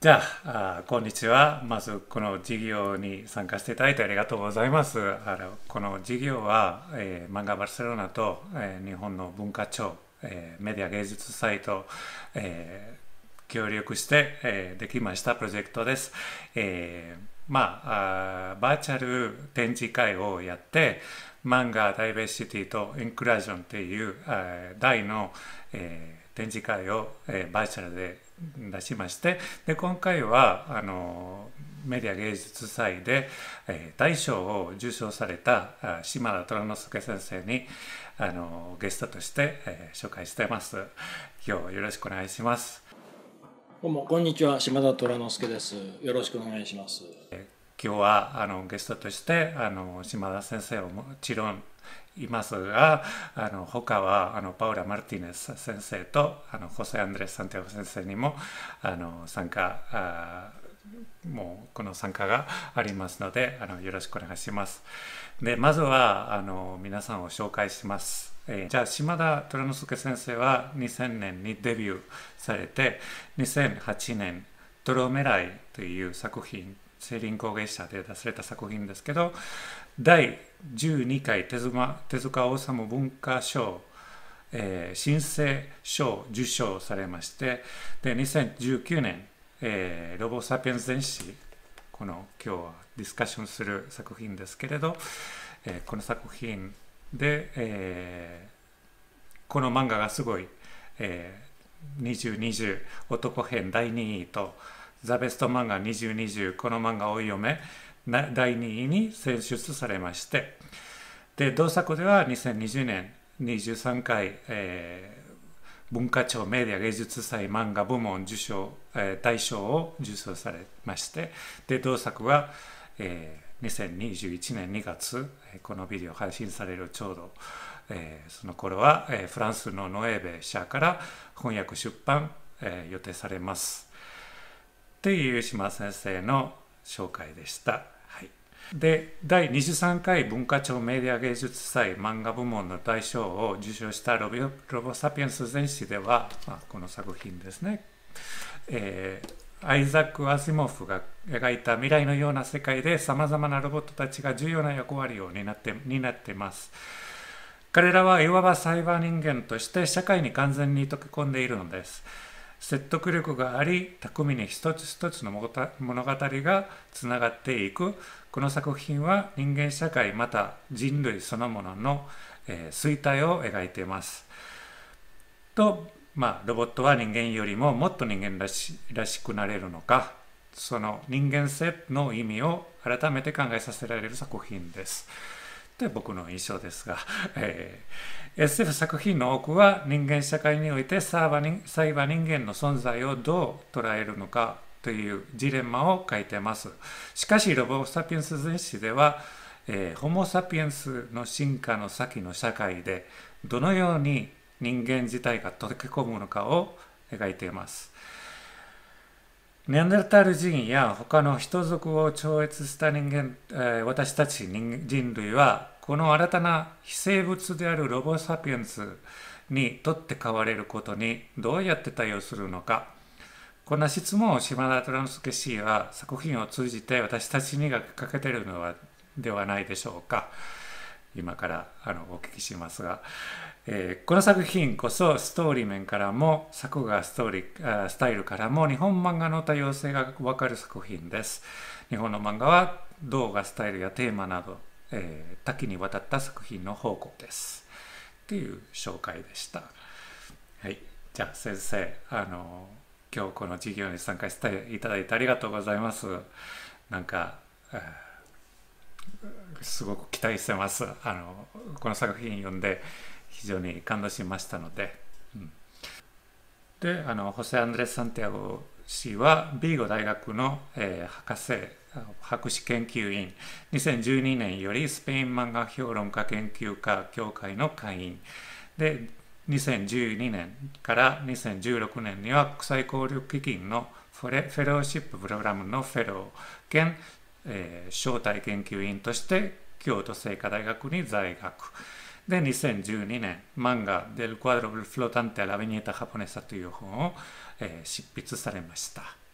じゃこんにちは。まず、この授業に参加していただいてありがとうございます。この授業は、漫画バルセロナと、日本の文化庁、メディア芸術祭と、協力して、できましたプロジェクトです。バーチャル展示会をやって、漫画ダイバーシティとインクラージョンっていう、題の、展示会を、バーチャルで出しまして、で今回はメディア芸術祭で、大賞を受賞された島田虎之介先生にゲストとして、紹介しています。今日よろしくお願いします。 どうもこんにちは、島田虎之介です。よろしくお願いします。 今日はゲストとして島田先生はもちろんいますが、他はパウラ・マルティネス先生とホセ・アンドレス・サンティアゴ先生にも参加もうこの参加がありますのでよろしくお願いします。でまずは皆さんを紹介します。じゃあ島田虎之介先生は2000年にデビューされて、2008年「トロメライ」という作品、青林工芸社で出された作品ですけど、第12回手塚治虫文化賞、新生賞を受賞されまして、で2019年、ロボ・サピエンス全史、この今日はディスカッションする作品ですけれど、この作品で、この漫画がすごい、2020男編第2位とザ・ベスト漫画2020この漫画を読め第2位に選出されまして、で同作では2020年23回、文化庁メディア芸術祭漫画部門受賞、大賞を受賞されまして、で同作は、2021年2月、このビデオ配信されるちょうど、その頃は、フランスのノエーベ社から翻訳出版、予定されますっていう島先生の紹介でした。はい、で第23回文化庁メディア芸術祭漫画部門の大賞を受賞したロボ・サピエンス全史では、この作品ですね、アイザック・アシモフが描いた未来のような世界でさまざまなロボットたちが重要な役割を担っています。彼らはいわばサイバー人間として社会に完全に溶け込んでいるのです。説得力があり、巧みに一つ一つの物語がつながっていく。この作品は人間社会また人類そのものの、衰退を描いています。と、ロボットは人間よりももっと人間らしくなれるのか、その人間性の意味を改めて考えさせられる作品です。という僕の印象ですが、SF 作品の多くは人間社会においてサイバー人間の存在をどう捉えるのかというジレンマを書いています。しかしロボ・サピエンス全史では、ホモ・サピエンスの進化の先の社会でどのように人間自体が溶け込むのかを描いています。ネアンデルタール人や他の人族を超越した人間、私たち人類はこの新たな非生物であるロボ・サピエンスにとって変われることにどうやって対応するのか。こんな質問を島田虎之介氏は作品を通じて私たちにかけているのではないでしょうか。今からお聞きしますが、この作品こそストーリー面からも作画スタイルからも日本漫画の多様性が分かる作品です。日本の漫画は動画スタイルやテーマなど、多岐にわたった作品の宝庫ですっていう紹介でした。はい、じゃあ先生、今日この授業に参加していただいてありがとうございます。なんか、すごく期待してます。この作品読んで非常に感動しましたので、でホセ・アンドレス・サンティアゴ氏はビーゴ大学の、博士研究員、2012年よりスペイン漫画評論家研究家協会の会員で、2012年から2016年には国際交流基金のフェローシッププログラムのフェロー兼、招待研究員として京都精華大学に在学で、2012年漫画「デル・クアドロ・フロタンテ・ア・ラ・ヴィニエタ・ハポネサ」という本を、執筆されました。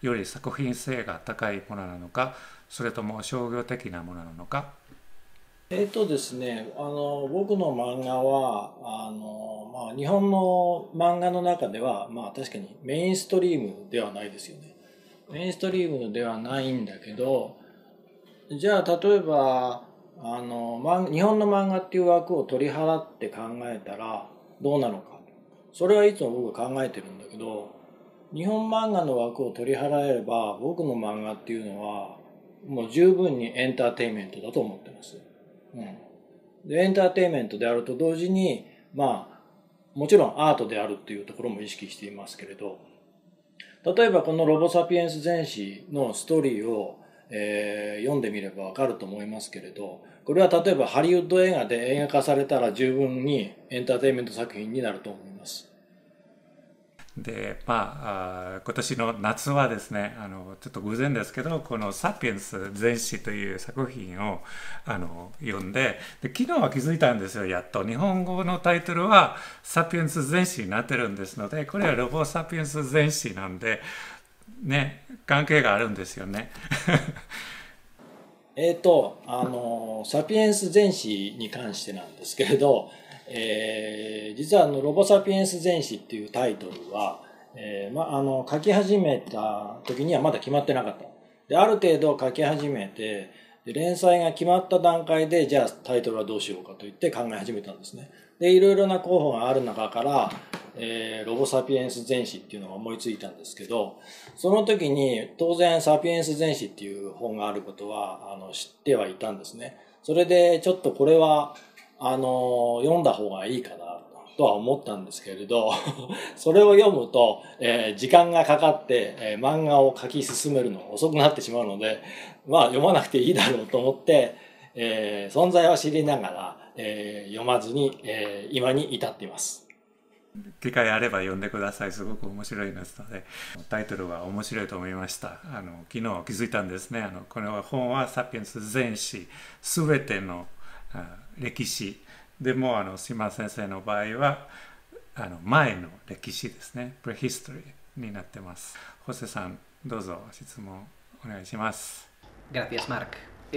より作品性が高いものなのか、それとも商業的なものなのか。 ですね、僕の漫画は日本の漫画の中では、確かにメインストリームではないですよね。メインストリームではないんだけど、じゃあ例えば日本の漫画っていう枠を取り払って考えたらどうなのか。それはいつも僕は考えてるんだけど、日本漫画の枠を取り払えれば僕の漫画っていうのはもう十分にエンターテインメントだと思ってます。でエンターテインメントであると同時にもちろんアートであるっていうところも意識していますけれど、例えばこのロボサピエンス全史のストーリーを、読んでみればわかると思いますけれど、これは例えばハリウッド映画で映画化されたら十分にエンターテインメント作品になると思います。 で今年の夏はですね、ちょっと偶然ですけどこの「サピエンス全史」という作品を読んで、昨日は気づいたんですよ。やっと日本語のタイトルは「サピエンス全史」になってるんですので、これはロボサピエンス全史なんでね、関係があるんですよね。 サピエンス全史に関してなんですけれど、実はロボサピエンス全史っていうタイトルは、書き始めた時にはまだ決まってなかった。で、ある程度書き始めて、で連載が決まった段階で、じゃあタイトルはどうしようかと言って考え始めたんですね。で、いろいろな候補がある中から、ロボサピエンス全史っていうのが思いついたんですけど、その時に当然サピエンス全史っていう本があることは知ってはいたんですね。それでちょっとこれは読んだ方がいいかなとは思ったんですけれどそれを読むと、時間がかかって、漫画を書き進めるのが遅くなってしまうので、読まなくていいだろうと思って、存在は知りながら、読まずに、今に至っています。 機会あれば読んでください。すごく面白いですので、タイトルは面白いと思いました。昨日気づいたんですね。この本はサピエンス全史すべての歴史でも、島先生の場合は前の歴史ですね、プレヒストリーになってます。ホセさん、どうぞ質問お願いします。 Gracias, Mark.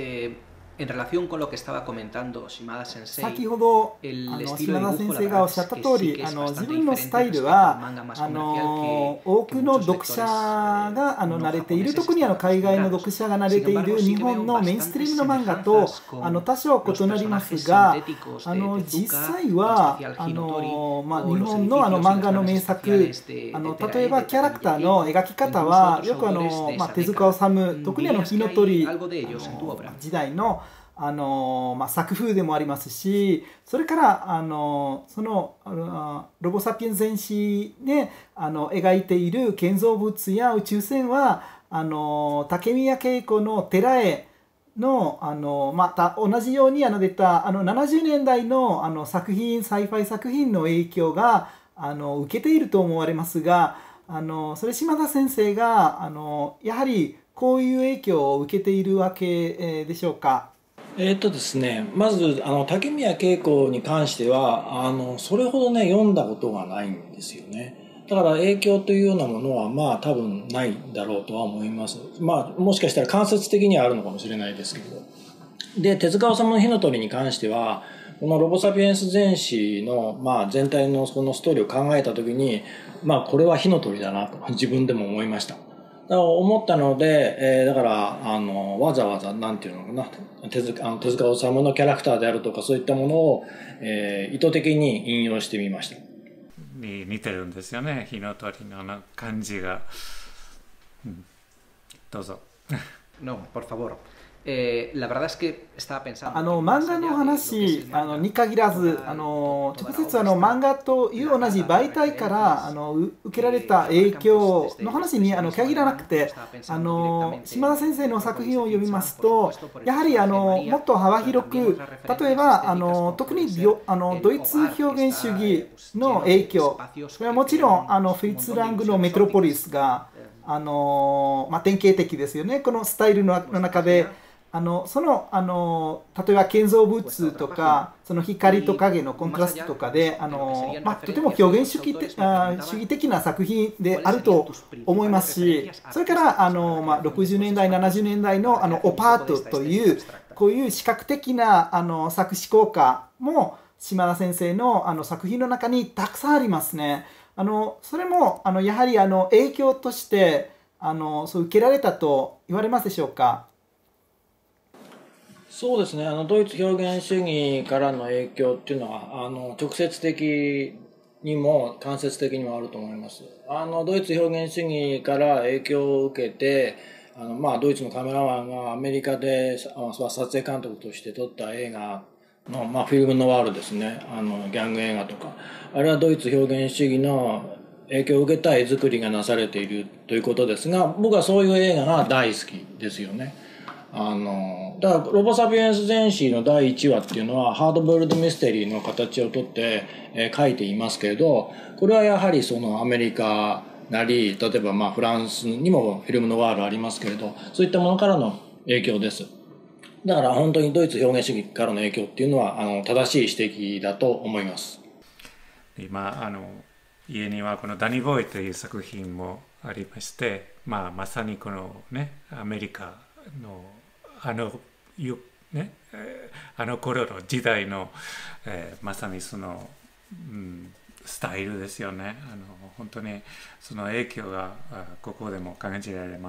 En relación con lo que estaba comentando Shimada Sensei, 先ほど島田先生がおっしゃった通り、自分のスタイルは多くの読者が慣れている、特に海外の読者が慣れている日本のメインストリームの漫画と多少異なりますが、実際は日本の漫画の名作、例えばキャラクターの描き方はよく手塚治虫、特に火の鳥時代の作風でもありますし、それからそのロボサピエンス全史で描いている建造物や宇宙船は竹宮恵子の寺絵のまた同じように出た70年代の作品、サイファイ作品の影響が受けていると思われますが、それ島田先生がやはりこういう影響を受けているわけでしょうか。 ですね、まず竹宮恵子に関してはそれほどね読んだことがないんですよね。だから影響というようなものは多分ないだろうとは思います。もしかしたら間接的にはあるのかもしれないですけど。で、手塚治虫の火の鳥に関してはこのロボサピエンス全史の全体のこのストーリーを考えた時にこれは火の鳥だなと自分でも思いました。だから思ったので、だからわざわざなんていうのかな、手塚治虫のキャラクターであるとかそういったものを、意図的に引用してみました。 に似てるんですよね、火の鳥の感じが。どうぞ。 No, por favor. La verdad es que estaba pensando 漫画の話に限らず直接漫画という同じ媒体から受けられた影響の話に限らなくて、島田先生の作品を読みますとやはりもっと幅広く、例えば特にドイツ表現主義の影響、それはもちろんフリッツ・ラングのメトロポリスが典型的ですよね。このスタイルの中で例えば建造物とかその光と影のコントラストとかでとても表現主義的な作品であると思いますし、それから60年代70年代のオパートというこういう視覚的な作詞効果も島田先生の作品の中にたくさんありますね。それもやはり影響としてそう受けられたと言われますでしょうか。 そうですね、ドイツ表現主義からの影響っていうのは直接的にも間接的にもあると思います。ドイツ表現主義から影響を受けてドイツのカメラマンがアメリカで撮影監督として撮った映画の、フィルムノワールですね、ギャング映画とか、あれはドイツ表現主義の影響を受けた絵作りがなされているということですが、僕はそういう映画が大好きですよね。だからロボサピエンス全史の第1話っていうのはハードボイルドミステリーの形をとって、書いていますけれど、これはやはりそのアメリカなり、例えばフランスにもフィルムノワールありますけれど、そういったものからの影響です。だから本当にドイツ表現主義からの影響っていうのは正しい指摘だと思います。 今家にはこのダニーボーイという作品もありまして、まさにこのねアメリカのあの頃の時代の、まさにその、スタイルですよね。本当にその影響がここでも感じられます。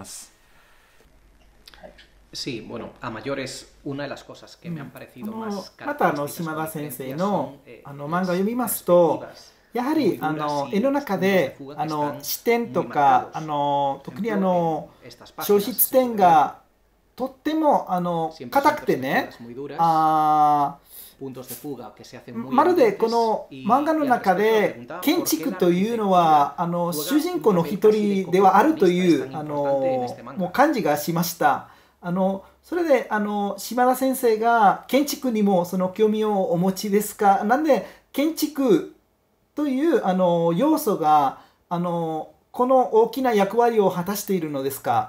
Sí, bueno, a mayores, una de las cosas que me han parecido más また島田先生の漫画を読みますと、やはり絵の中で視点とか特に消失点がとっても硬くてね、まるでこの漫画の中で建築というのは主人公の一人ではあるというもう感じがしました。それで島田先生が建築にもその興味をお持ちですか。なんで建築という要素がこの大きな役割を果たしているのですか。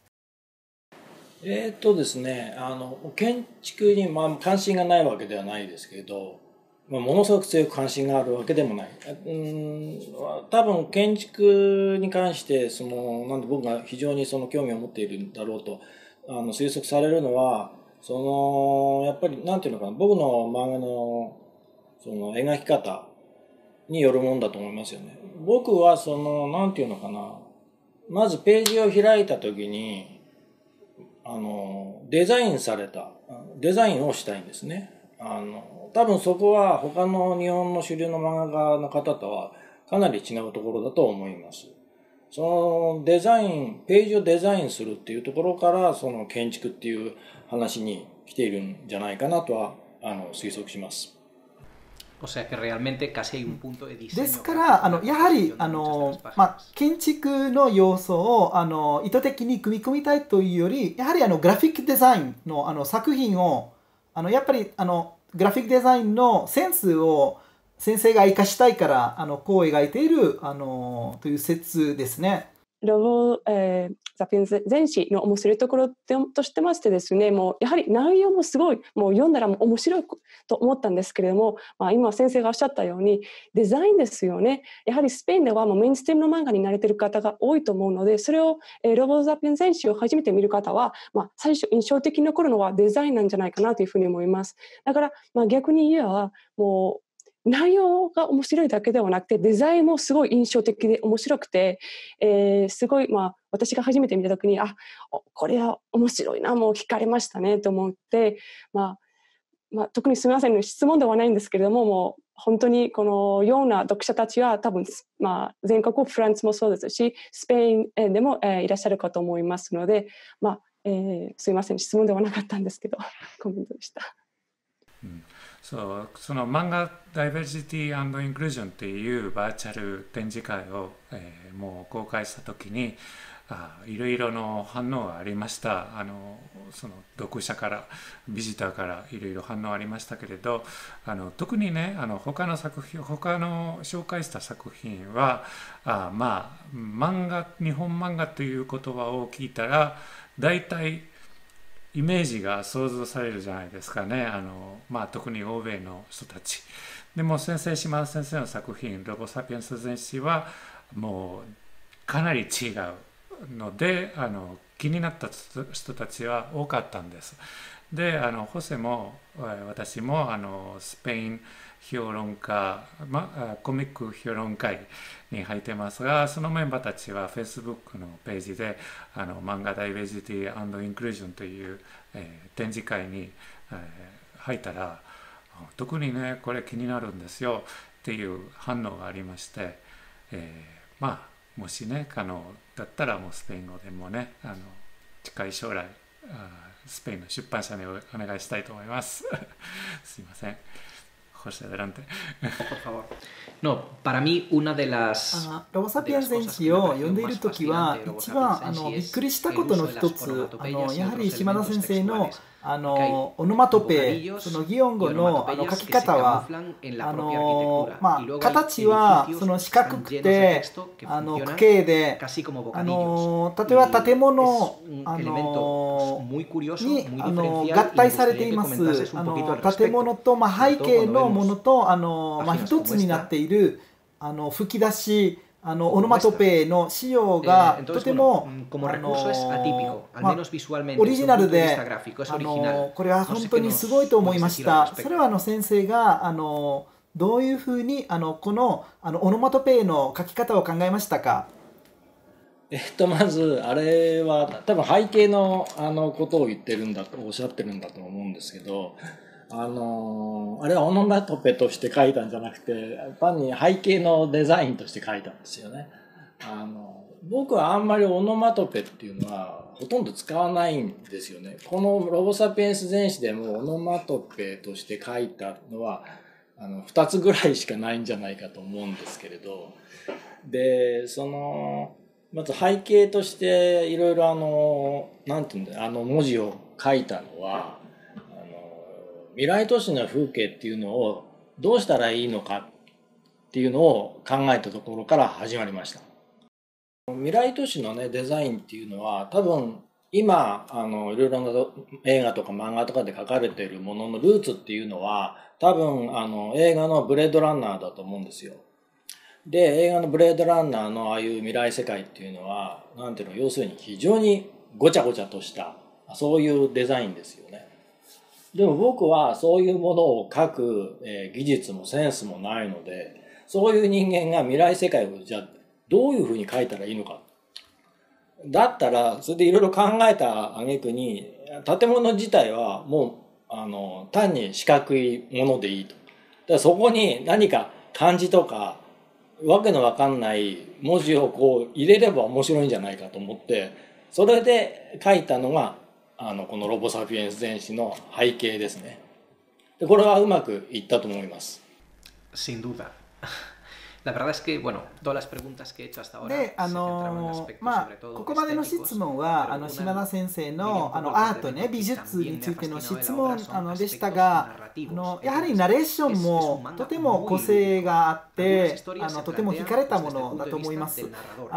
ですね、建築に関心がないわけではないですけど、ものすごく強く関心があるわけでもない。多分建築に関してなんで僕が非常に興味を持っているんだろうと推測されるのは、やっぱりなんていうのかな、僕の漫画の描き方によるもんだと思いますよね。僕はなんていうのかな、まずページを開いた時にデザインされたデザインをしたいんですね。多分そこは他の日本の主流の漫画家の方とはかなり違うところだと思います。そのデザイン、ページをデザインするっていうところから建築っていう話に来ているんじゃないかなとは推測します。 ですからやはり建築の要素を意図的に組み込みたいというより、やはりグラフィックデザインの作品をやっぱりグラフィックデザインのセンスを先生が生かしたいからこう描いているという説ですね。 ロボサピエンス全史の面白いところとしてましてですね、もうやはり内容もすごいもう読んだらもう面白いと思ったんですけれども、今先生がおっしゃったようにデザインですよね。やはりスペインではもうメインストリームの漫画に慣れている方が多いと思うので、それをロボサピエンス全史を初めて見る方は、最初印象的に残るのはデザインなんじゃないかなというふうに思います。だから逆に言えばもう内容が面白いだけではなくてデザインもすごい印象的で面白くて、すごい私が初めて見た時にこれは面白いな、もう惹かれましたねと思って、特にすみません、質問ではないんですけれども、もう本当にこのような読者たちは多分、全国フランスもそうですしスペインでも、いらっしゃるかと思いますので、すみません、質問ではなかったんですけどコメントでした。 その漫画ダイバーシティ&インクルージョンっていうバーチャル展示会を、もう公開した時にいろいろの反応がありました。その読者からビジターからいろいろ反応ありましたけれど、特にね他の紹介した作品は日本漫画という言葉を聞いたら大体イメージが想像されるじゃないですかね。特に欧米の人たち。でも島田先生の作品「ロボ・サピエンス全史」はもうかなり違うので気になった人たちは多かったんです。でホセも私もスペイン評論家、コミック評論会に入ってますが、そのメンバーたちは Facebook のページで漫画ダイベージティ&インクルージョンという、展示会に、入ったら特にねこれ気になるんですよっていう反応がありまして、もしね可能だったらもうスペイン語でもね近い将来スペインの出版社にお願いしたいと思います。すいません。José, adelante. Por favor. No, para mí una de las ロボサピエンス全史を読んでいるときは一番びっくりしたことの一つやはり島田先生のオノマトペその擬音語の書き方は形はその四角くて区形で例えば建物に合体されています建物と背景のものと一つになっている吹き出しオノマトペの仕様がとてもオリジナルでこれは本当にすごいと思いました。それは先生がどういうふうにこのオノマトペの書き方を考えましたか？ まずあれは多分背景のことを言ってるんだとおっしゃってるんだと思うんですけど、あれはオノマトペとして書いたんじゃなくて単に背景のデザインとして書いたんですよね。僕はあんまりオノマトペっていうのはほとんど使わないんですよね。このロボサピエンス全史でもオノマトペとして書いたのは2つぐらいしかないんじゃないかと思うんですけれど、でまず背景としていろいろなんていうんだ文字を書いたのは未来都市の風景っていうのをどうしたらいいのかっていうのを考えたところから始まりました。未来都市のねデザインっていうのは多分今いろいろな映画とか漫画とかで書かれているもののルーツっていうのは多分映画のブレードランナーだと思うんですよ。で映画のブレードランナーのああいう未来世界っていうのはなんていうの要するに非常にごちゃごちゃとしたそういうデザインですよね。でも僕はそういうものを書く技術もセンスもないので、そういう人間が未来世界をじゃあどういうふうに書いたらいいのか。だったらそれでいろいろ考えた挙句に建物自体はもう単に四角いものでいいと。だからそこに何か漢字とかわけのわかんない文字をこう入れれば面白いんじゃないかと思って、それで書いたのがこのロボサピエンス全史の背景ですね。でこれはうまくいったと思います。 Sin duda. La verdad es que, bueno, todas las preguntas que he hecho hasta ahora でここまでの質問は島田先生のアートね美術についての質問でしたがやはりナレーションもとても個性があってとても惹かれたものだと思います。これ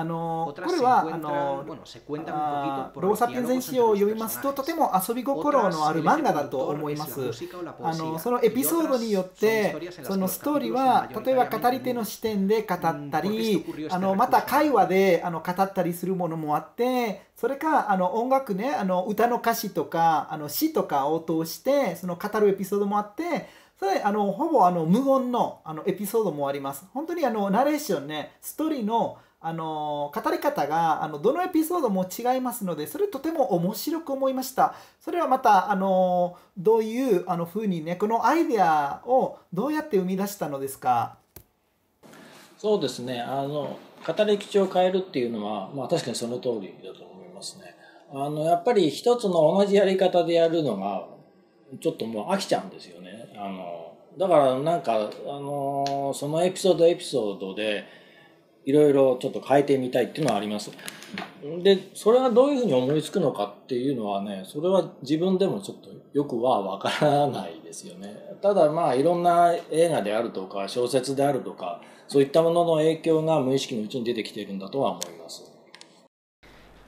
はロボサピエンス全史を読みますととても遊び心のある漫画だと思います。そのエピソードによってそのストーリーは例えば語り手の視点で語ったりまた会話で語ったりするものもあって、それか音楽ね歌の歌詞とか詩とかを通してその語るエピソードもあって、それほぼ無言のエピソードもあります。本当にナレーションねストーリーの語り方がどのエピソードも違いますので、それとても面白く思いました。それはまたどういうふうにねこのアイデアをどうやって生み出したのですか？ そうですね語り口を変えるっていうのは、確かにその通りだと思いますね。やっぱり一つの同じやり方でやるのがちょっともう飽きちゃうんですよね。だからなんかそのエピソードでいろいろちょっと変えてみたいっていうのはあります。でそれがどういうふうに思いつくのかっていうのはね、それは自分でもちょっとよくはわからないですよね。ただいろんな映画であるとか小説であるとかそういったものの影響が無意識のうちに出てきているんだとは思います。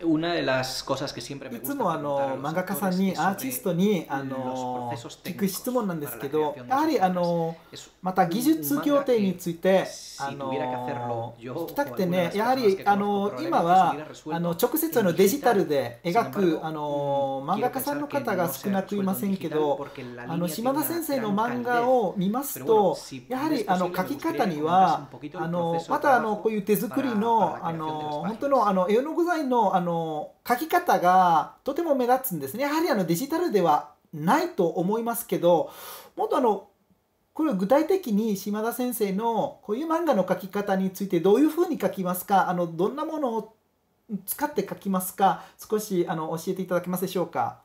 Una de las cosas que siempre me い gusta つも preguntar a los 漫画家さん autores に es アーティスト sobre に los procesos 聞く質問なんで técnicos す para け la ど、 creación や de は sus り obras. Es また un 技術 manga 協定に que ついて si tuviera que hacerlo yo 聞きたく o て alguna de ね、 las やはり personas que conozco 今 probablemente se は hubiera resuelto 直接 en デジタル digital. で Sin 描く embargo, 漫画 quiero 家さんの pensar que 方が no 少 se な ha くいま resuelto せ en んけ digital ど、 porque la línea 島 tiene 田 una 先生の gran 漫画 calidez. を見ます Pero と bueno, si やは me り es posible, 書 me き gustaría 方 que に comentases は un poquito el proceso ま de た trabajo こういう手作り para の la creación de las 本当 páginas. の絵の具材の書き方がとても目立つんですね。やはりデジタルではないと思いますけど、もっとこれ具体的に島田先生のこういう漫画の描き方についてどういうふうに描きますか、どんなものを使って描きますか、少し教えていただけますでしょうか。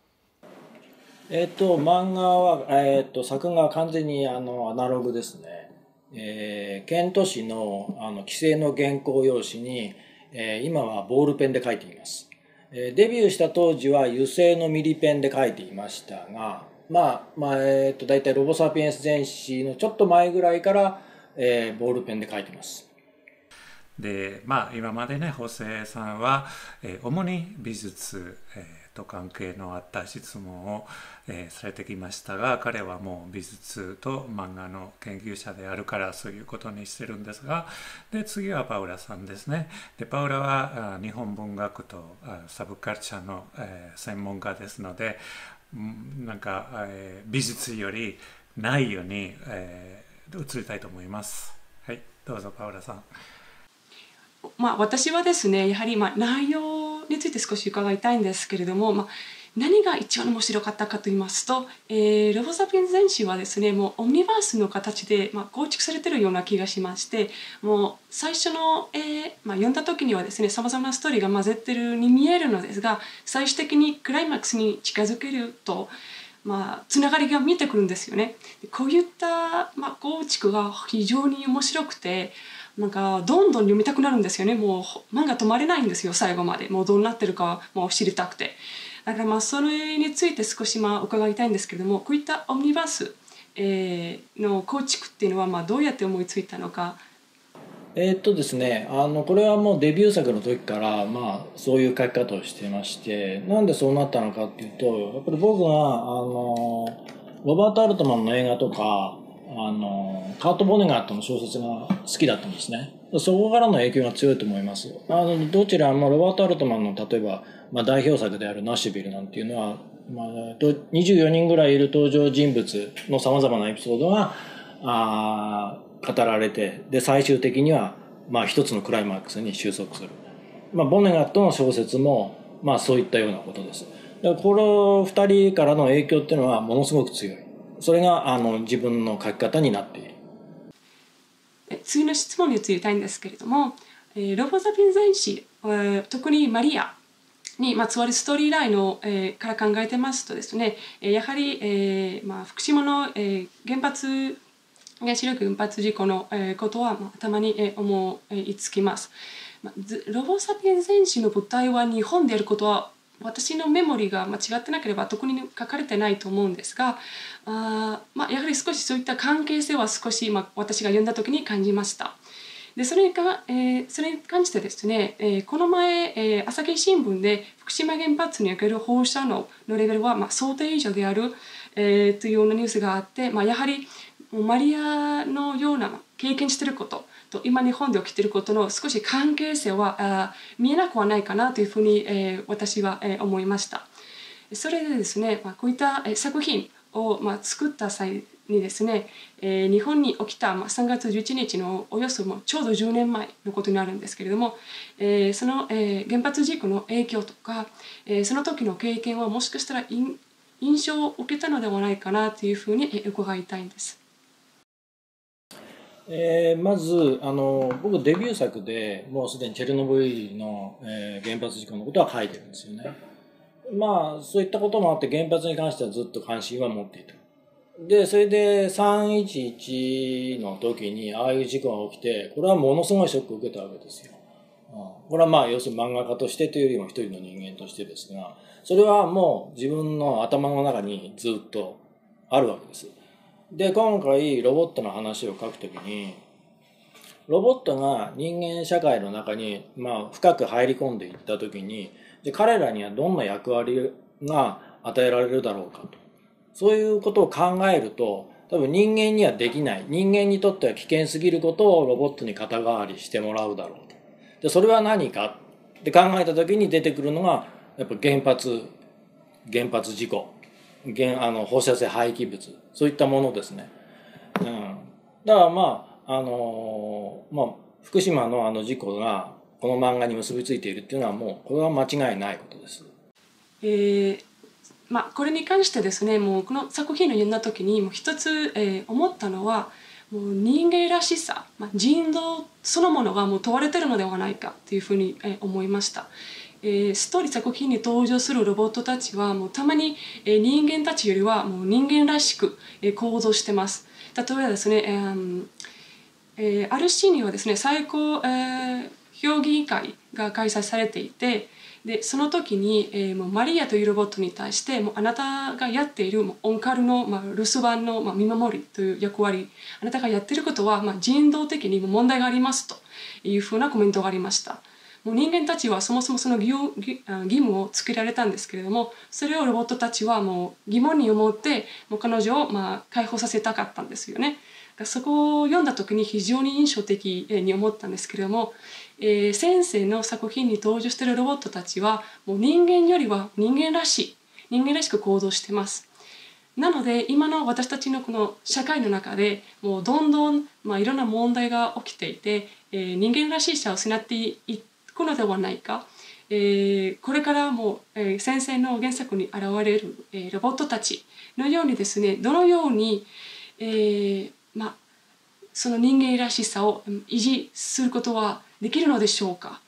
漫画は、作画は完全にアナログですね。ケント氏の既成の原稿用紙に、今はボールペンで描いています。デビューした当時は油性のミリペンで描いていましたが、だいたいロボサピエンス全史のちょっと前ぐらいから、ボールペンで描いてます。 で、今までね、ホセさんは、主に美術、と関係のあった質問を、されてきましたが、彼はもう美術と漫画の研究者であるからそういうことにしてるんですが、で次はパウラさんですね。でパウラは日本文学とサブカルチャーの、専門家ですので、なんか、美術より内容に、移りたいと思います。はい、どうぞパウラさん。 私はですね、やはり内容について少し伺いたいんですけれども、何が一番面白かったかと言いますと、ロボサピエンス全史はですね、もうオムニバースの形で、構築されているような気がしまして、もう最初の、読んだ時にはですね、さまざまなストーリーが混ぜてるように見えるのですが、最終的にクライマックスに近づけると、つながりが見えてくるんですよね。こういった、構築が非常に面白くて、なんかどんどん読みたくなるんですよね。もう漫画止まれないんですよ、最後まで。もうどうなってるかもう知りたくて。だからそれについて少し伺いたいんですけれども、こういったオムニバースの構築っていうのはどうやって思いついたのか。 ですね、これはもうデビュー作の時からそういう書き方をしていまして、なんでそうなったのかっていうと、やっぱり僕がロバート・アルトマンの映画とかカート・ボネガートの小説が好きだったんですね。そこからの影響が強いと思います。どちらもロバート・アルトマンの例えば、代表作であるナッシュビルなんていうのは、24人ぐらいいる登場人物のさまざまなエピソードが語られて、で最終的には一つのクライマックスに収束する。ボネガートの小説もそういったようなことです。だからこの2人からの影響っていうのはものすごく強い。それが自分の書き方になっている。 次の質問に移りたいんですけれども、ロボサピエンス全史、特にマリアにまつわるストーリーラインの、から考えてますとですね、やはり、福島の、原子力原発事故の、ことは、たまに、思いつきます。ロボサピエンス全史の舞台は日本であることは私のメモリが間違ってなければ特に書かれてないと思うんですが、やはり少しそういった関係性は少し、私が読んだ時に感じました。でそれに関してですね、この前、朝日新聞で福島原発における放射能のレベルは、想定以上である、というようなニュースがあって、やはりマリアのような経験していることと今日本で起きていることの少し関係性は見えなくはないかなというふうに、私は、思いました。それでですね、こういった、作品を、作った際にですね、日本に起きた、3月11日のおよそちょうど10年前のことになるんですけれども、その、原発事故の影響とか、その時の経験はもしかしたら印象を受けたのではないかなというふうに伺いたいんです。 まず僕デビュー作でもうすでにチェルノブイリの、原発事故のことは書いてるんですよね。そういったこともあって原発に関してはずっと関心は持っていた。でそれで311の時にああいう事故が起きて、これはものすごいショックを受けたわけですよ。これは要するに漫画家としてというよりも一人の人間としてですが、それはもう自分の頭の中にずっとあるわけです。で今回ロボットの話を書くときに、 ロボットが人間社会の中に、深く入り込んでいった時に、じゃあ彼らにはどんな役割が与えられるだろうかと。そういうことを考えると、多分人間にはできない、人間にとっては危険すぎることをロボットに肩代わりしてもらうだろうと。でそれは何かって考えた時に出てくるのが、やっぱ原発事故、放射性廃棄物、そういったものですね。だから福島のあの事故がこの漫画に結びついているっていうのはもうこれは間違いないことです。 これに関してですね、もうこの作品を読んだ時にもう一つ、思ったのは、もう人間らしさ、人道そのものがもう問われているのではないかというふうに、思いました。ストーリー作品に登場するロボットたちはもうたまに、人間たちよりはもう人間らしく、行動してます。例えばですね、あるシーンにはですね、最高、評議会が開催されていて、でその時に、もうマリアというロボットに対してもうあなたがやっているオンカルの、留守番の、見守りという役割、あなたがやっていることは、人道的にも問題がありますというふうなコメントがありました。もう人間たちはそもそもその義務をつけられたんですけれども、それをロボットたちはもう疑問に思ってもう彼女を解放させたかったんですよね。そこを読んだ時に非常に印象的に思ったんですけれども、先生の作品に登場しているロボットたちはもう人間よりは人間らしく行動しています。なので今の私たちのこの社会の中でもうどんどんいろんな問題が起きていて、人間らしさを失っていくのではないか。これからも先生の原作に現れる、ロボットたちのようにですね、どのように、その人間らしさを維持することはできるのでしょうか。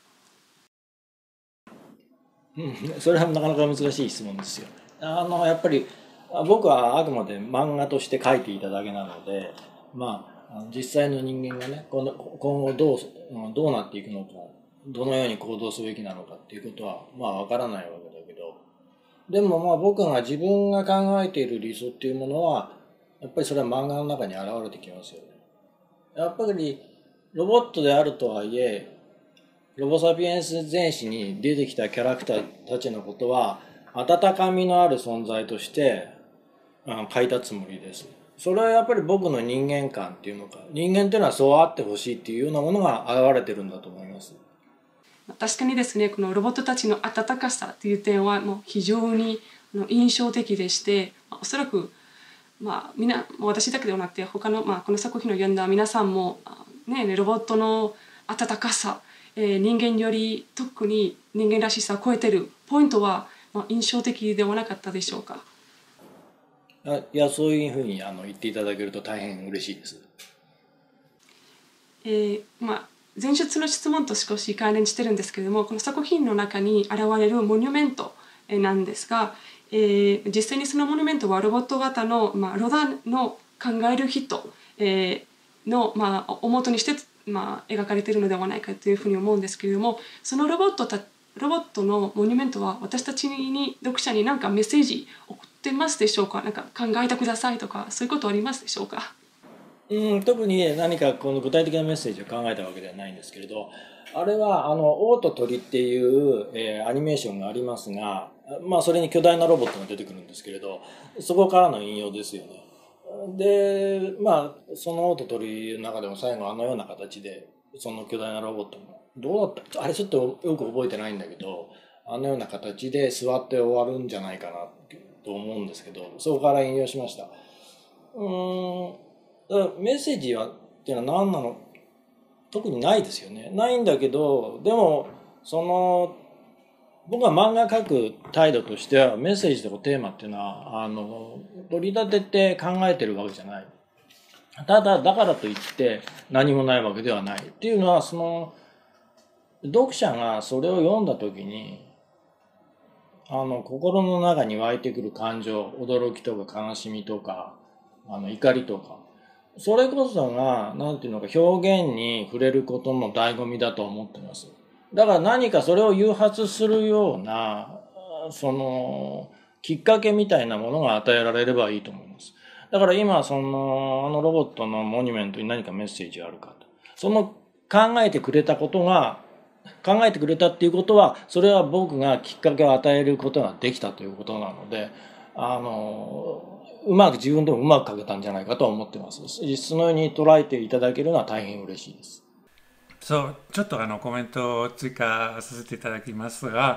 それはなかなか難しい質問ですよ。やっぱり僕はあくまで漫画として書いていただけなので、実際の人間がね、今後どうなっていくのか、どのように行動すべきなのかっていうことはわからないわけだけど、でも僕が自分が考えている理想っていうものはやっぱりそれは漫画の中に現れてきますよね。やっぱりロボットであるとはいえ、ロボサピエンス全史に出てきたキャラクターたちのことは温かみのある存在として書いたつもりです。それはやっぱり僕の人間観っていうのか、人間っていうのはそうあってほしいっていうようなものが現れてるんだと思います。 確かにですね、このロボットたちの温かさという点はもう非常に印象的でして、おそらく私だけではなくて他の、この作品を読んだ皆さんも、ロボットの温かさ、人間より特に人間らしさを超えているポイントは、印象的ではなかったでしょうか。 いや、そういうふうに言っていただけると大変嬉しいです。 前述の質問と少し関連してるんですけれども、この作品の中に現れるモニュメントなんですが、実際にそのモニュメントはロボット型の、ロダンの考える人、の、をもとにして、描かれているのではないかというふうに思うんですけれども、そのロボットのモニュメントは私たちに読者に何かメッセージ送ってますでしょうか。なんか考えてくださいとかそういうことありますでしょうか。 特に何かこの具体的なメッセージを考えたわけではないんですけれど、あれは王と鳥っていう、アニメーションがありますが、それに巨大なロボットが出てくるんですけれど、そこからの引用ですよね。でその王と鳥の中でも最後あのような形でその巨大なロボットもどうだったあれちょっとよく覚えてないんだけど、あのような形で座って終わるんじゃないかなと思うんですけど、そこから引用しました。メッセージはっていうのは何なの、特にないですよね。ないんだけど、でも僕は漫画描く態度としてはメッセージとかテーマっていうのは取り立てて考えてるわけじゃない。ただだからといって何もないわけではないっていうのは、その読者がそれを読んだ時に心の中に湧いてくる感情、驚きとか悲しみとか怒りとか、それこそがなんていうのか表現に触れることの醍醐味だと思ってます。だから何かそれを誘発するようなきっかけみたいなものが与えられればいいと思います。だから今ロボットのモニュメントに何かメッセージがあるかと、その考えてくれたっていうことは、それは僕がきっかけを与えることができたということなので、自分でもうまく書けたんじゃないかとは思ってます。そのように捉えていただけるのは大変嬉しいです。 そう、ちょっとコメントを追加させていただきますが、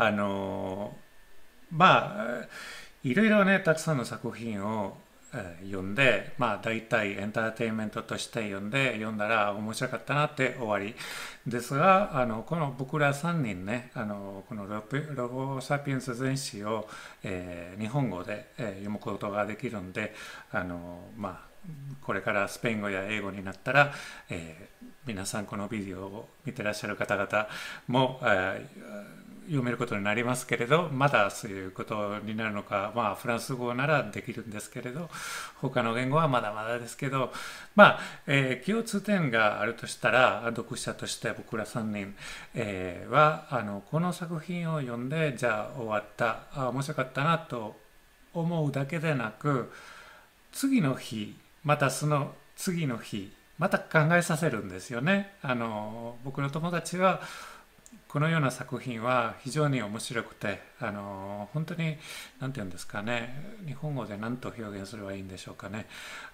いろいろね、たくさんの作品を読んで、大体エンターテインメントとして読んだら面白かったなって終わりですが、この僕ら3人ね、このロボサピエンス全史を、日本語で、読むことができるんで、これからスペイン語や英語になったら、皆さんこのビデオを見てらっしゃる方々も、読めることになりますけれど、まだそういうことになるのか、フランス語ならできるんですけれど、他の言語はまだまだですけど、共通点があるとしたら、読者として僕ら3人、はこの作品を読んで、じゃあ終わった、面白かったなと思うだけでなく、次の日、またその次の日、また考えさせるんですよね。僕の友達はこのような作品は非常に面白くて、本当に何て言うんですかね、日本語で何と表現すればいいんでしょうかね。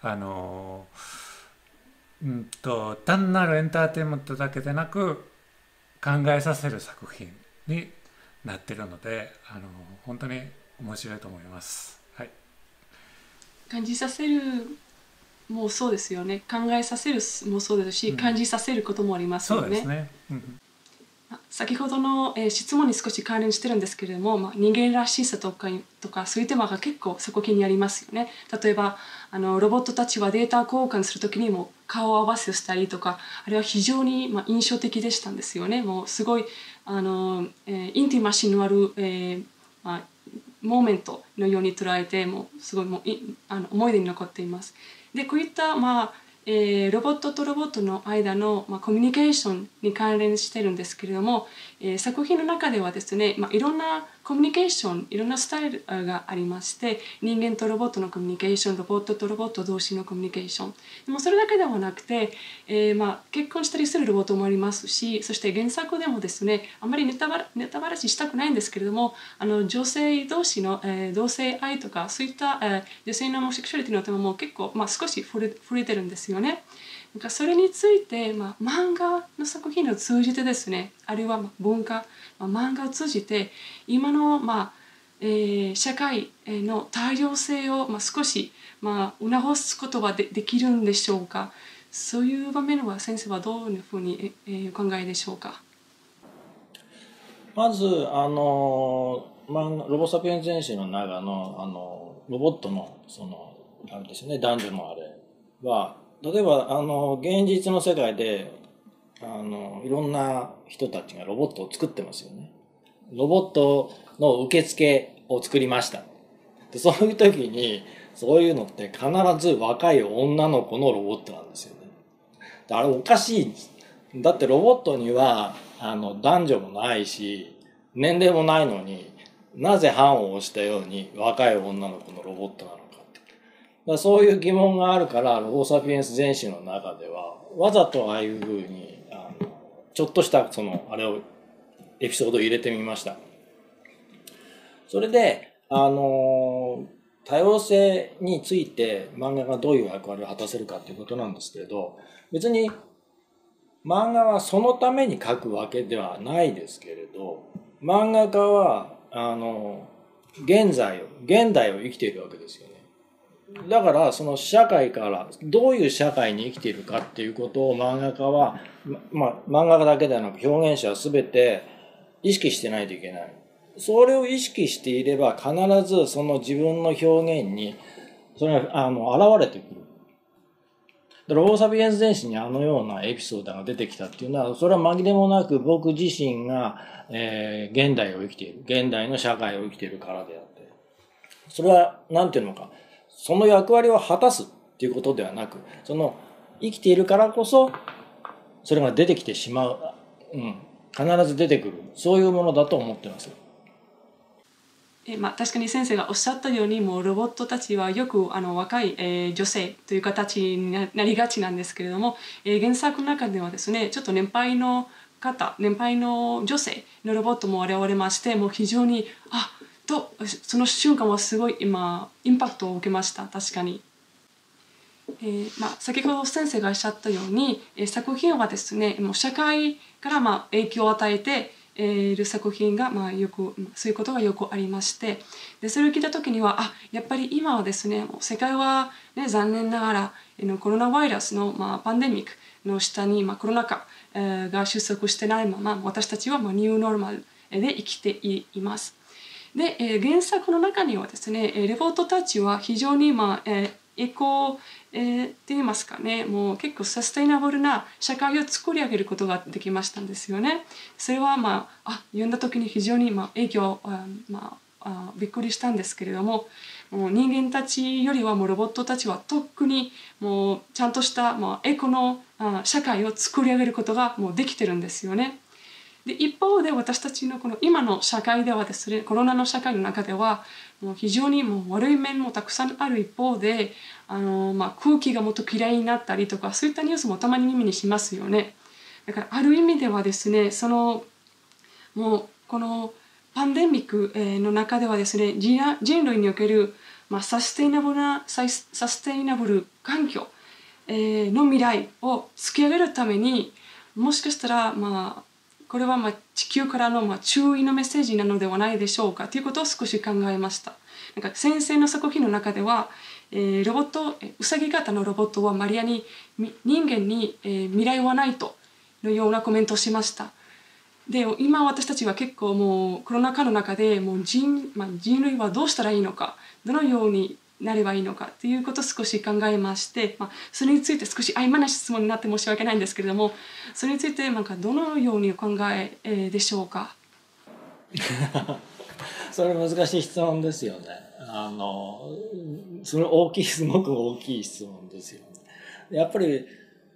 単なるエンターテインメントだけでなく考えさせる作品になっているので、本当に面白いと思います。はい、 感じさせるもそうですよね。考えさせるもそうですし、感じさせることもありますよね。 そうですね。 先ほどの質問に少し関連してるんですけれども、人間らしさとかそういうテーマが結構作品にありますよね。例えばロボットたちはデータ交換するときにも顔を合わせしたりとか、あれは非常に印象的でしたんですよね。もうすごいインティマシーのある、モーメントのように捉えて、もうすごい思い出に残っています。でこういったロボットとロボットの間の、コミュニケーションに関連してるんですけれども、作品の中ではですね、いろんなコミュニケーション、いろんなスタイルがありまして、人間とロボットのコミュニケーション、ロボットとロボット同士のコミュニケーション、でもそれだけではなくて、結婚したりするロボットもありますし、そして原作でもですね、あまりネタバラシしたくないんですけれども、女性同士の、同性愛とかそういった、女性のホモセクシュアリティのテーマも結構、少し触れてるんですよね。それについて、漫画の作品を通じてですね、あるいは文化、漫画を通じて今の、社会の多様性を、少し、促すことは できるんでしょうか。そういう場面は先生はどういうふうに、お考えでしょうか。 まずロボサピエンス全史の中のロボットのあれですよね、男女のあれは、例えば現実の世界でいろんな人たちがロボットを作ってますよね。ロボットの受付を作りました。でそういう時にそういうのって必ず若い女の子のロボットなんですよね。あれおかしいんです。だってロボットには男女もないし年齢もないのに、なぜ判を押したように若い女の子のロボットなのか。そういう疑問があるから、ロボサピエンス全史の中ではわざとああいうふうにちょっとしたエピソードを入れてみました。それで多様性について漫画がどういう役割を果たせるかということなんですけれど、別に漫画はそのために描くわけではないですけれど、漫画家は現代を生きているわけですよね。だからその社会からどういう社会に生きているかっていうことを漫画家は、漫画家だけではなく表現者は全て意識してないといけない。それを意識していれば必ずその自分の表現にそれが現れてくる。ロボサピエンス全史にようなエピソードが出てきたっていうのは、それは紛れもなく僕自身が、現代を生きている、現代の社会を生きているからであって、それは何ていうのか、その役割を果たすっていうことではなく、生きているからこそそれが出てきてしまう、必ず出てくる、そういうものだと思ってます。 確かに先生がおっしゃったようにもうロボットたちはよく若い、女性という形になりがちなんですけれども、原作の中ではですねちょっと年配の女性のロボットも現れまして、もう非常にその瞬間はすごいインパクトを受けました。確かに。先ほど先生がおっしゃったように、作品はですねもう社会から影響を与えている作品がよくそういうことがよくありまして、でそれを聞いた時にはやっぱり今はですねもう世界は、ね、残念ながらコロナウイルスの、パンデミックの下に、コロナ禍、が収束してないまま私たちは、ニューノーマルで生きています。で、原作の中にはですねロボットたちは非常に、エコって言いますかね、もう結構サステイナブルな社会を作り上げることができましたんですよね。それは読んだ時に非常に影響びっくりしたんですけれども、もう人間たちよりはもうロボットたちは特にもうちゃんとしたエコの社会を作り上げることがもうできてるんですよね。で一方で私たちのこの今の社会ではですね、コロナの社会の中ではもう非常にもう悪い面もたくさんある一方で空気がもっと嫌いになったりとか、そういったニュースもたまに耳にしますよね。だからある意味ではですねもうこのパンデミックの中ではですね人類におけるサステイナブル環境の未来を突き上げるために、もしかしたらこれは地球からの注意のメッセージなのではないでしょうかということを少し考えました。先生の作品の中ではロボットウサギ型のロボットはマリアに人間に未来はないとのようなコメントをしました。で今私たちは結構もうコロナ禍の中でもう人類はどうしたらいいのか、どのようになればいいのかということを少し考えまして、それについて少し曖昧な質問になって申し訳ないんですけれども、それについてどのようにお考えでしょうか。 それ難しい質問ですよね。それすごく大きい質問ですよね。やっぱり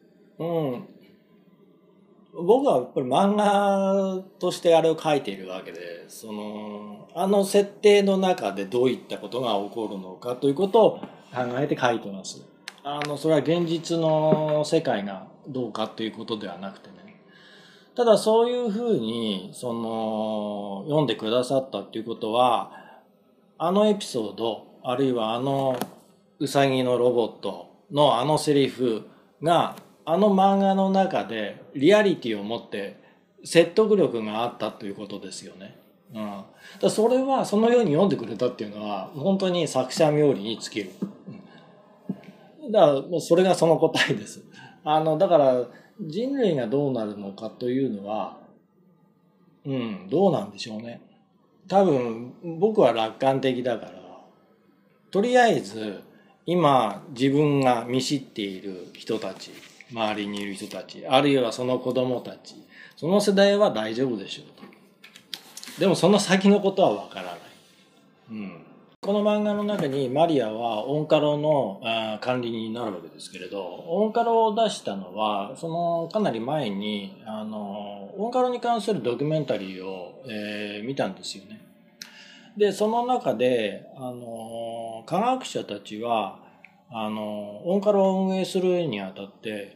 僕はやっぱり漫画としてあれを描いているわけで、設定の中でどういったことが起こるのかということを考えて描いてます。それは現実の世界がどうかということではなくてね。ただそういうふうに読んでくださったっていうことは、エピソードあるいはウサギのロボットのセリフが漫画の中でリアリティを持って説得力があったということですよね。だそれはそのように読んでくれたっていうのは本当に作者冥利に尽きる。だからもうそれがその答えです。だから人類がどうなるのかというのはどうなんでしょうね。多分僕は楽観的だから、とりあえず今自分が見知っている人たち、周りにいる人たち、あるいはその子供たち、その世代は大丈夫でしょうと。でもその先のことはわからない。この漫画の中にマリアはオンカロの管理人になるわけですけれど、オンカロを出したのはかなり前にオンカロに関するドキュメンタリーを、見たんですよね。でその中で科学者たちはオンカロを運営するにあたって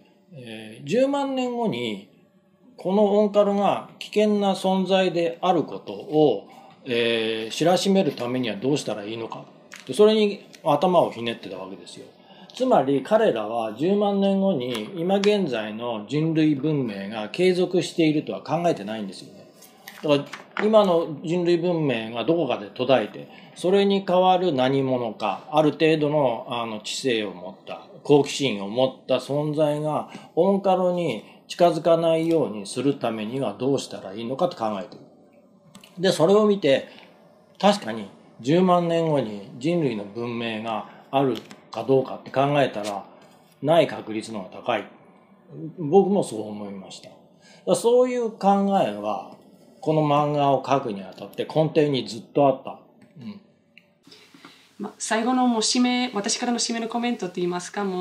、10万年後にこのオンカロが危険な存在であることを知らしめるためにはどうしたらいいのか、それに頭をひねってたわけですよ。つまり彼らは10万年後に今現在の人類文明が継続しているとは考えてないんですよね。だから今の人類文明がどこかで途絶えて、それに代わる何者か、ある程度の知性を持った好奇心を持った存在がオンカロに近づかないようにするためにはどうしたらいいのかと考えている。でそれを見て、確かに10万年後に人類の文明があるかどうかって考えたらない確率の方が高い。僕もそう思いました。そういう考えはこの漫画を描くにあたって根底にずっとあった。 最後の締め、私からの締めのコメントといいますか、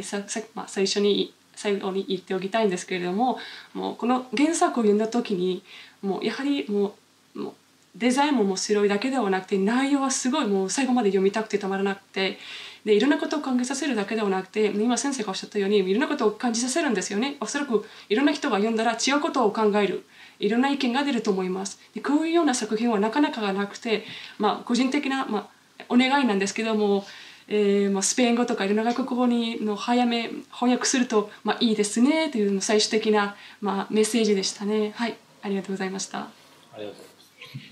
最後に言っておきたいんですけれども、もうこの原作を読んだ時にやはりデザインも面白いだけではなくて、内容はすごいもう最後まで読みたくてたまらなくて、でいろんなことを考えさせるだけではなくて、今先生がおっしゃったようにいろんなことを感じさせるんですよね。おそらくいろんな人が読んだら違うことを考える、いろんな意見が出ると思います。でこういうような作品はなかなかがなくて、個人的な、お願いなんですけども、スペイン語とかいろんな外国語に早め翻訳すると、いいですねという最終的な、メッセージでしたね。はい、ありがとうございました。 ありがとうございます。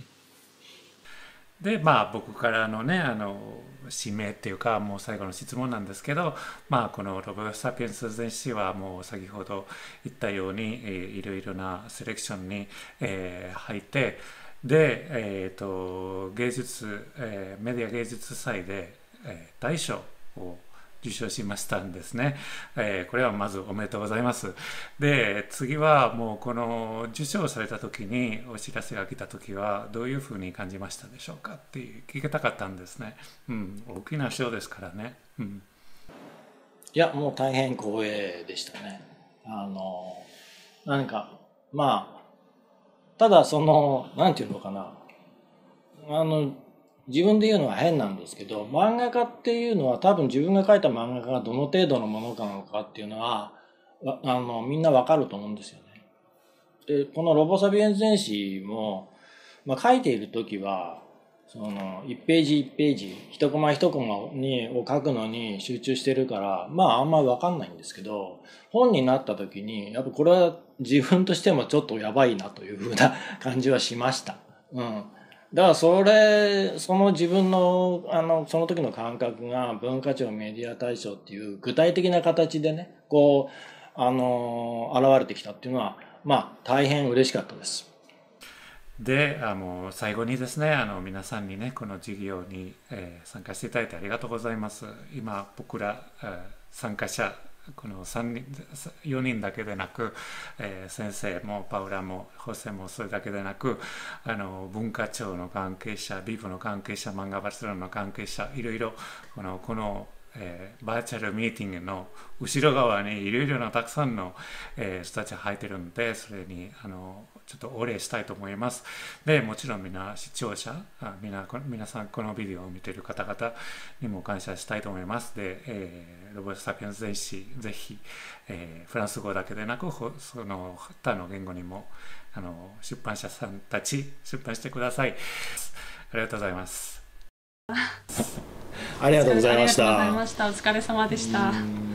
で僕からのね指名っていうかもう最後の質問なんですけど、このロボサピエンス全史はもう先ほど言ったように、いろいろなセレクションに、入ってで、芸術、メディア芸術祭で、大賞を受賞しましたんですね。これはまずおめでとうございます。で次はもうこの受賞された時にお知らせが来た時はどういうふうに感じましたでしょうかって聞きたかったんですね。大きな賞ですからね。 いやもう大変光栄でしたね。何かただなんていうのかな、自分で言うのは変なんですけど、漫画家っていうのは多分自分が描いた漫画家がどの程度のものかなのかっていうのはみんなわかると思うんですよね。でこのロボサピエンス全史も、書いている時は1ページ1ページ1コマ1コマを書くのに集中してるからあんまりわかんないんですけど、本になった時にやっぱこれは自分としてもちょっとやばいなというふうな感じはしました。だからその自分のその時の感覚が文化庁メディア大賞っていう具体的な形でね現れてきたっていうのは大変嬉しかったです。 で最後にですね皆さんにねこの授業に、参加していただいてありがとうございます。今僕ら、参加者この4人だけでなく、先生もパウラもホセもそれだけでなく文化庁の関係者、ビブの関係者、漫画バルセロナの関係者、いろいろこのバーチャルミーティングの後ろ側にいろいろなたくさんの、人たちが入ってるので、それにちょっとお礼したいと思います。でもちろん視聴者皆さんこのビデオを見ている方々にも感謝したいと思います。で、ロボサピエンス全史ぜひ、フランス語だけでなくその他の言語にも出版社さんたち出版してください。ありがとうございます。 ありがとうございました。 お疲れ様でした。